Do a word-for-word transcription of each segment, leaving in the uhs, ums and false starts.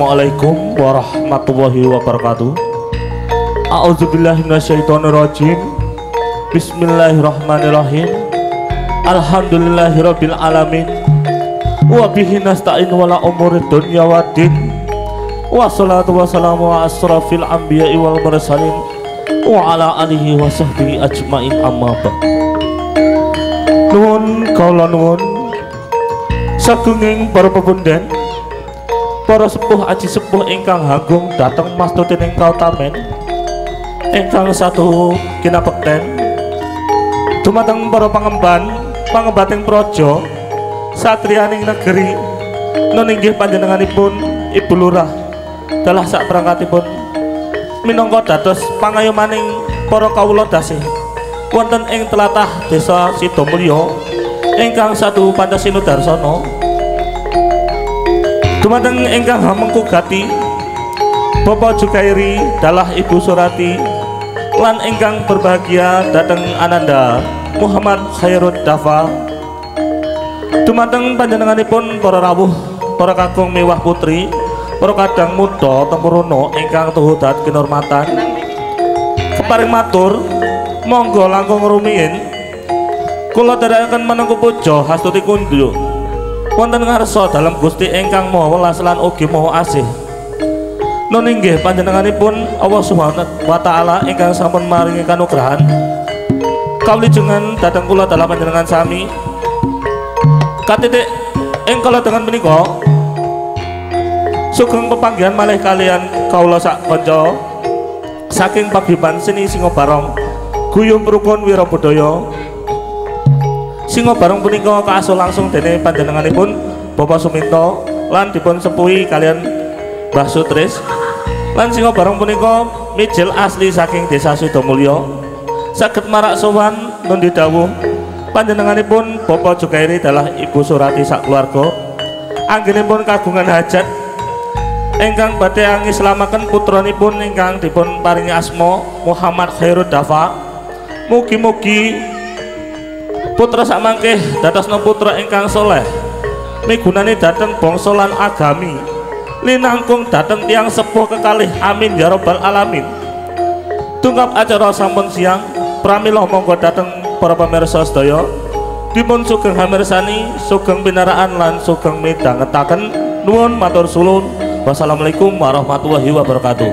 Assalamualaikum warahmatullahi wabarakatuh. A'udzubillahi minasyaitonirrajim. Bismillahirrahmanirrahim. Alhamdulillahirabbil alamin. Wa bihi nasta'in wala umuri dunya waddin. Wassalatu wassalamu ala asrafil anbiya'i wal mursalin wa ala alihi wa sahbihi ajmain amma ba'd. Nuwun kawula nuwun sagunging para pepundhen, para sepuh aji sepuh ingkang agung dhateng mastutining kautamen ingkang satu kinabekten dumateng para pangemban pangembating praja satriyaning negeri nun inggih panjenenganipun Ibu Lurah dalah sak perangkatipun minangka dados pangayomaning para kawula dasih wonten ing tlatah Desa Sidomulya ingkang satu Pantasinu Darsana dumateng ingkang hamengku gati Bapak Jukairi dalah Ibu Surati lan ingkang berbahagia dateng Ananda Muhammad Khairud Dafa dumateng panjenenganipun para rawuh para kakung mewah putri para kadang muda tempuruna ingkang tuhu dat kinurmatan keparing matur monggo langkung rumiyin kula dherekaken menengku puja hastuti kunjuk wonten ngarsa dalam Gusti ingkang Maha Welas lan ugi Maha Asih. Nun inggih panjenenganipun Allah Subhanahu wa taala ingkang sampun maringi kanugrahan kawilujengan dhateng kula dalam panjenengan sami. Katitik ing kala dengan menika sugeng pepanggihan malih kalian kawula sak kanca saking paguyuban seni Singobarong Guyum Rukun Wirabudaya. Singobarong punika kaasuh langsung dene panjenenganipun Bapak Suminto lan dipun sepuhi kalian Mbah Sutris. Lan Singobarong punika mijil asli saking Desa Sidomulya saged marak sowan nundi dawuh panjenenganipun Bapak Jukairi dalah Ibu Surati sak keluarga anggenipun kagungan hajat ingkang badhe angislamaken putranipun ingkang dipun paringi asma Muhammad Khairud Dafa. Mugi-mugi putra sakmangke dadosna putra ingkang soleh migunani dhateng bangsa lan agami linangkung dhateng tiyang sepuh kekalih amin ya rabbal alamin. Tungkap acara sampun siang pramila monggo dhateng para pamirsa sedaya dipun sugeng hamirsani sugeng pinaraan lan sugeng midhangetaken nuwun matur sulun. Wassalamualaikum warahmatullahi wabarakatuh.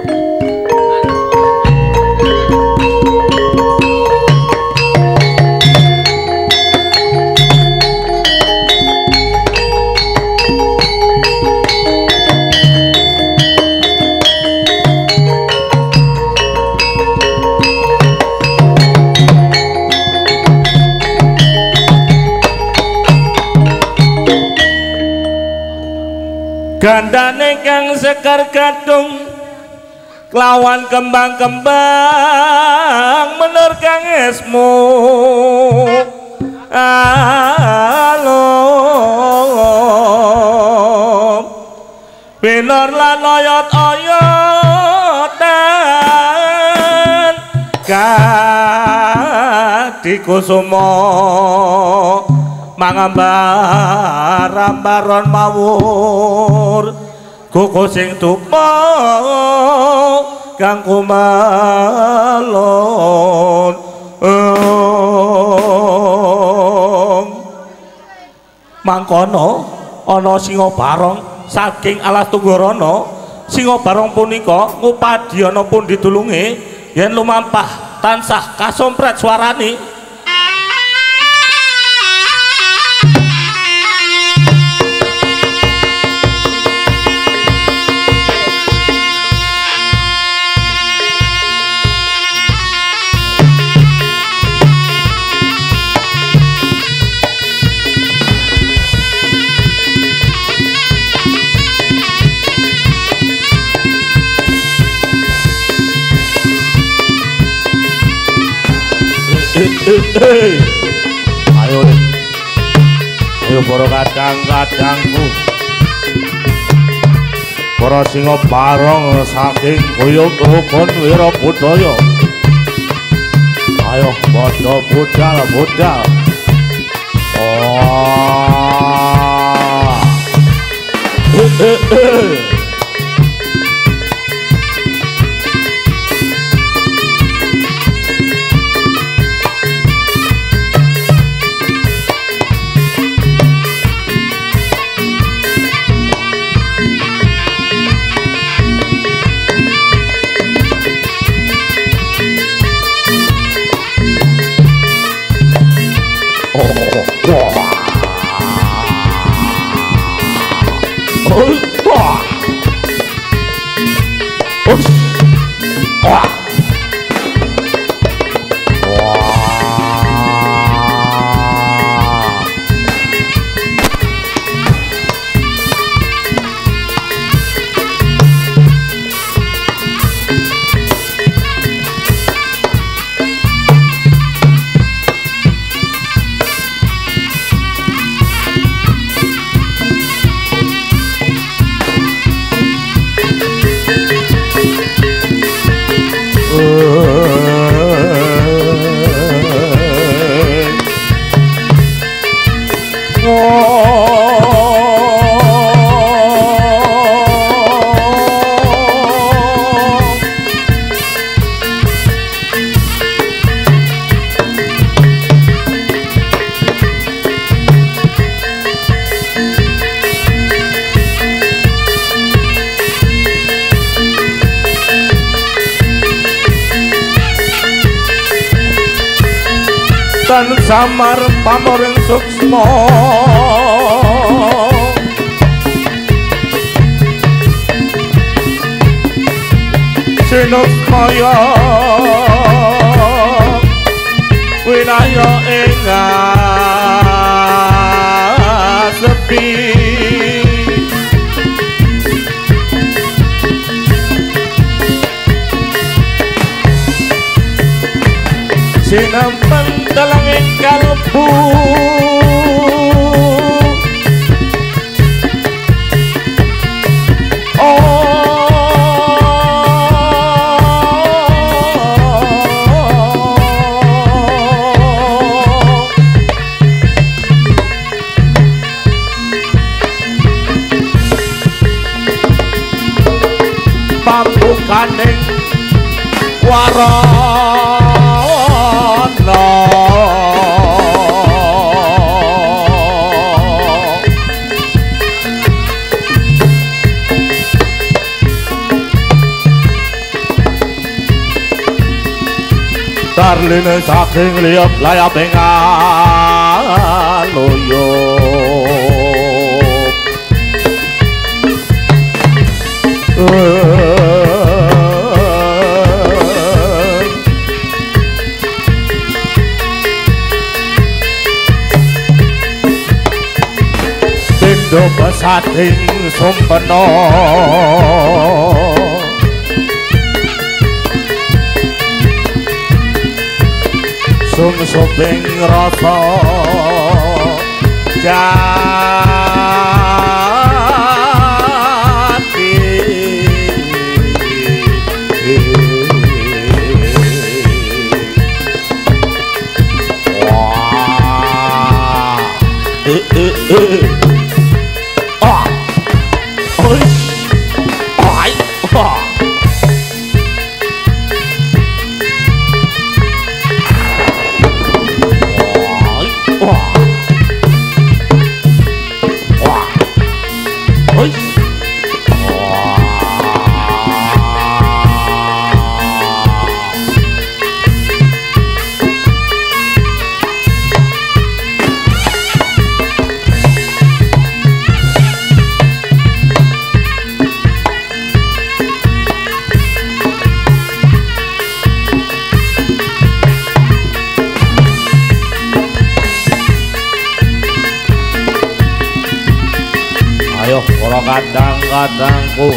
Gandane kang sekar gadung kelawan kembang-kembang menur kang esmu alom binor lan oyot-oyotan kadikusuma mangambar ambaron mawur kuku sing tupa kang kumalon mangkono ana Singobarong saking alas Tunggarana. Singobarong punika ngupadi ana pundi tulunge yen lumampah tansah kasompret swarane. Ayo ayo para kadang-kadangku para Singobarong saking Guyum Rukun Wirabudaya ayo padha budal budal oh dan samar pamoring suksma sinusmaya winaya ing sepi sinampen dalang ing kalbu pambukaning warana darline saking liap layap ngaloyo Pindo pesating sumpeno sum-suping rasa jati wah eh eh eh ah oish ai wah ayo para kadang-kadangku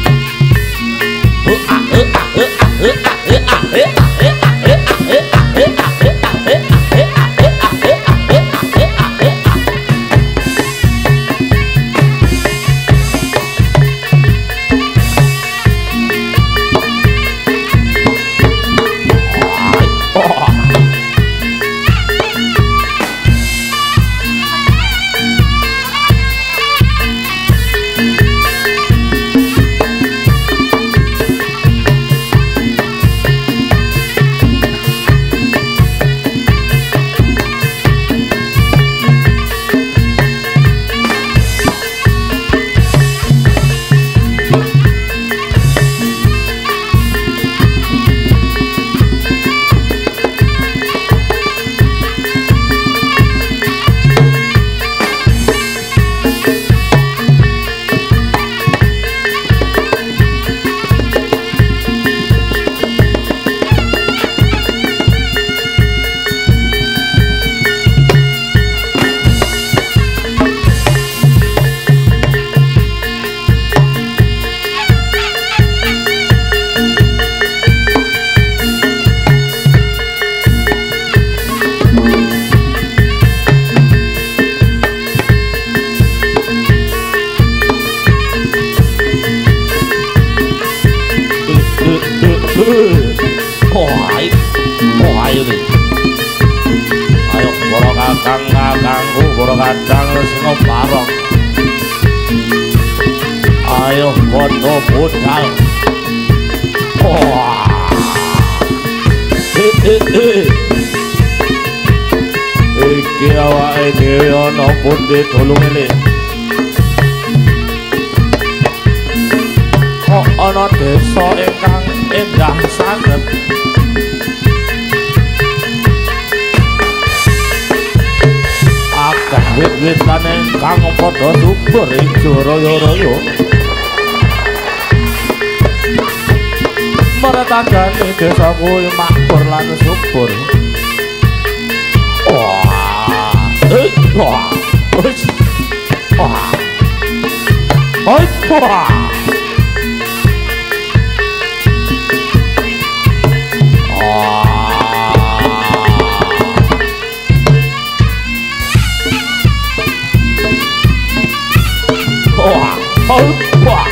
kakang-kakangku para kadang sing parok ayo padha budal wah eh eh eh iki awake dhewe ana pundi tulung ini kok ana desa ingkang endah sanget wit-witane kang padha subur ing raya-raya meretandane desa kuwi makmur lan subur. Wah, eh, wah, wis, wah, oi, wah, wah, wah, wah.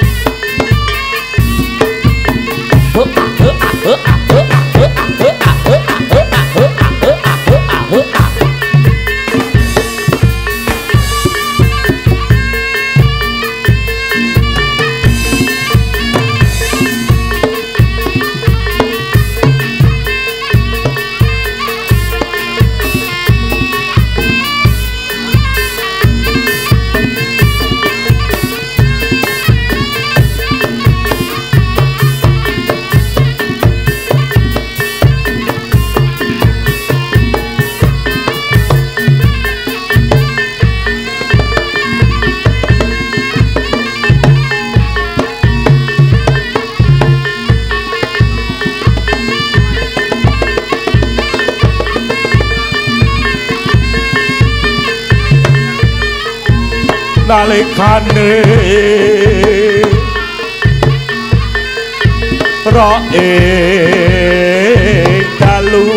Nalikane ro ing dalu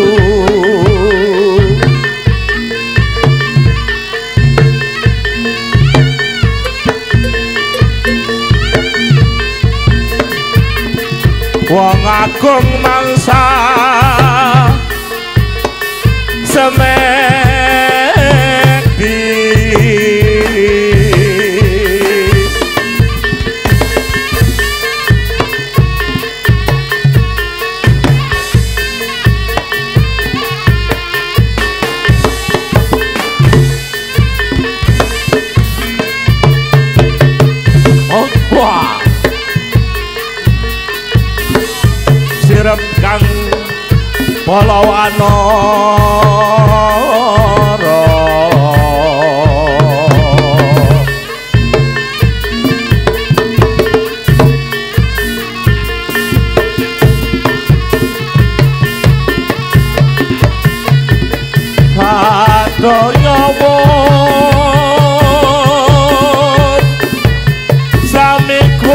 wong agung mangsa semek di sirep kang palawanara sadaya wong sami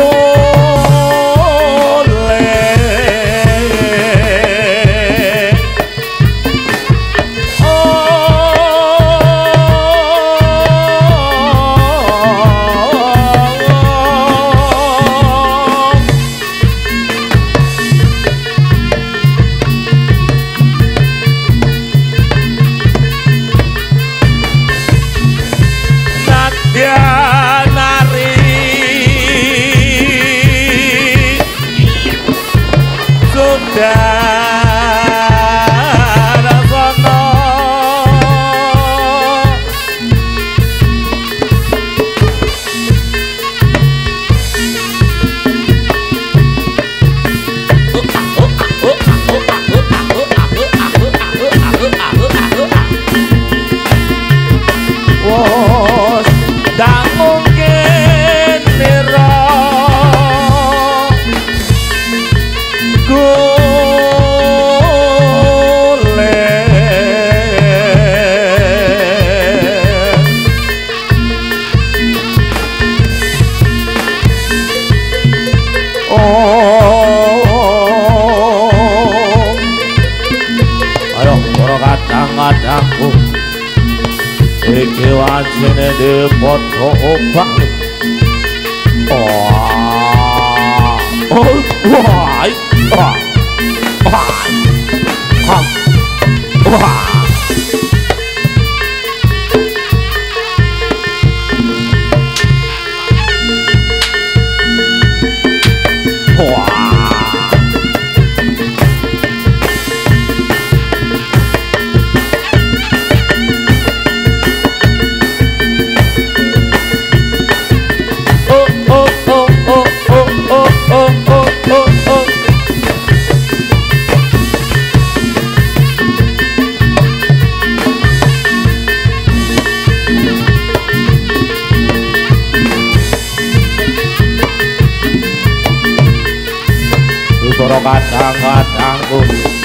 kadang-kadangku iki wajine de padha obah. Oh, oh, wah, wah, wah, wah. Oh, oh, oh, oh, oh, oh, oh, oh, oh. para kadang-kadangku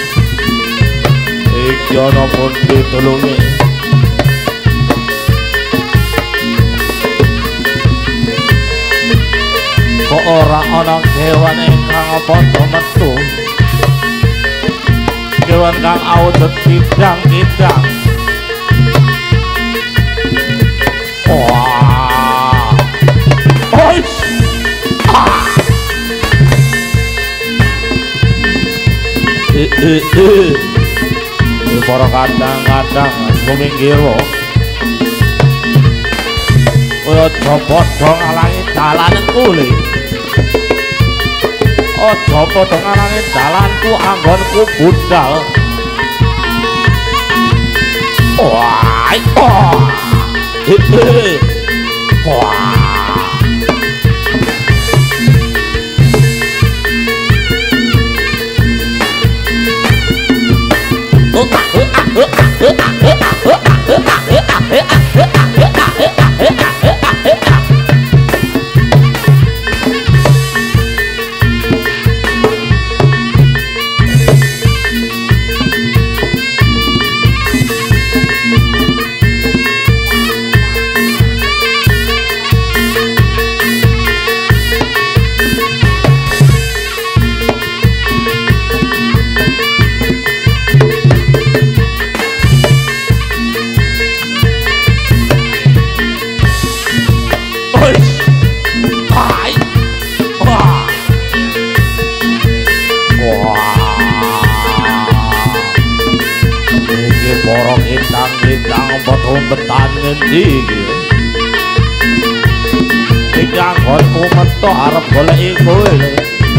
iki ana pun ditulungi kok ora ana kewan ingkang padha metu kewan kang awujud kidang-kidang wah oish ah eh eh eh para kadang-kadang suminggir aja padha ngalangi dalanku le aja padha ngalangi dalanku anggonku budal wah wah eh wah betan ngendi iki iki anggonku metu arep goleki kowe lho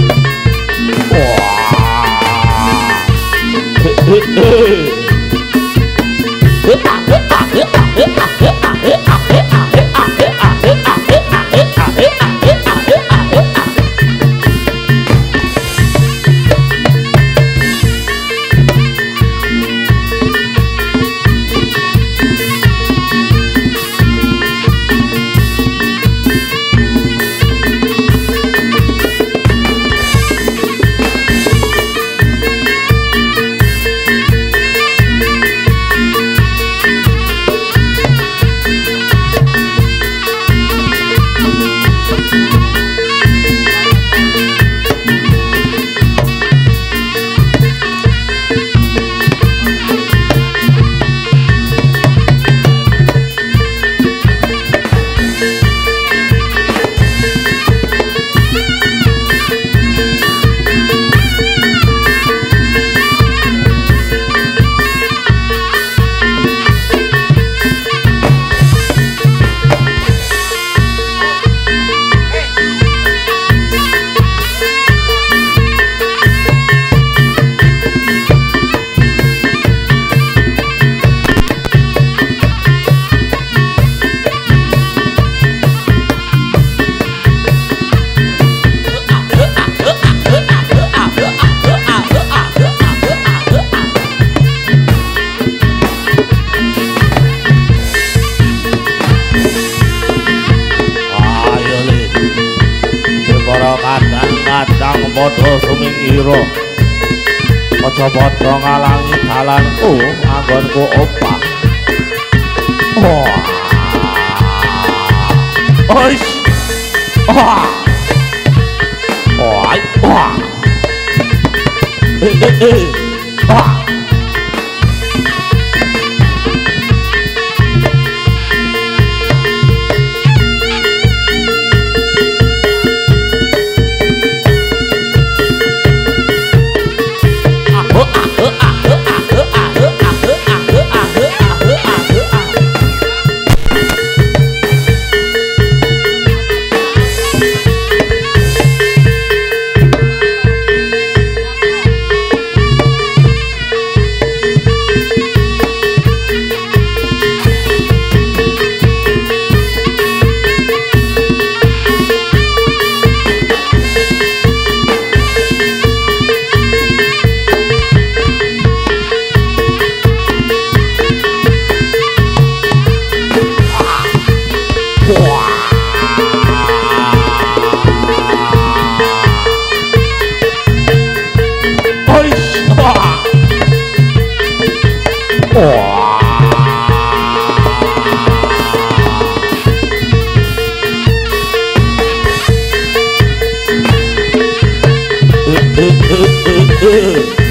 kadang-kadang padha sumingira aja padha ngalangi dalanku anggonku opah wah oish wah wah wah eh eh eh wah Uh, uh, uh, uh, uh.